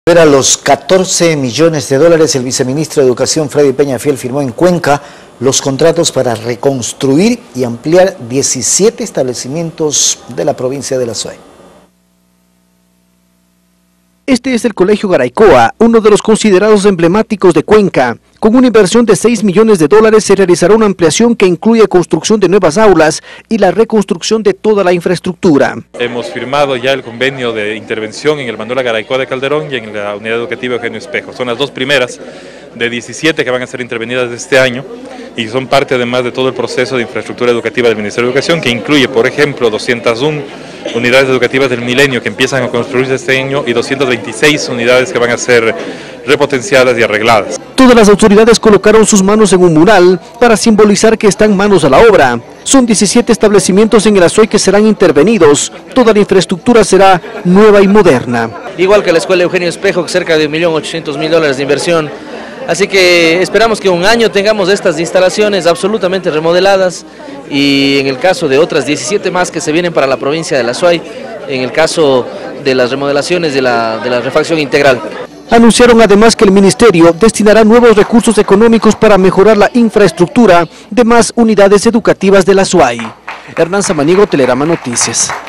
A los 14 millones de dólares, el viceministro de Educación, Freddy Peñafiel, firmó en Cuenca los contratos para reconstruir y ampliar 17 establecimientos de la provincia de La Suay. Este es el Colegio Garaycoa, uno de los considerados emblemáticos de Cuenca. Con una inversión de 6 millones de dólares se realizará una ampliación que incluye construcción de nuevas aulas y la reconstrucción de toda la infraestructura. Hemos firmado ya el convenio de intervención en el Manuela Garaycoa de Calderón y en la unidad educativa Eugenio Espejo. Son las dos primeras de 17 que van a ser intervenidas este año y son parte además de todo el proceso de infraestructura educativa del Ministerio de Educación, que incluye, por ejemplo, 201 unidades educativas del Milenio que empiezan a construirse este año y 226 unidades que van a ser repotenciadas y arregladas. Todas las autoridades colocaron sus manos en un mural para simbolizar que están manos a la obra. Son 17 establecimientos en el Azuay que serán intervenidos. Toda la infraestructura será nueva y moderna. Igual que la escuela Eugenio Espejo, cerca de $1.800.000 de inversión. Así que esperamos que un año tengamos estas instalaciones absolutamente remodeladas y en el caso de otras 17 más que se vienen para la provincia de La Suay, en el caso de las remodelaciones de la refacción integral. Anunciaron además que el ministerio destinará nuevos recursos económicos para mejorar la infraestructura de más unidades educativas de La Suay. Hernán Samaniego, Telerama Noticias.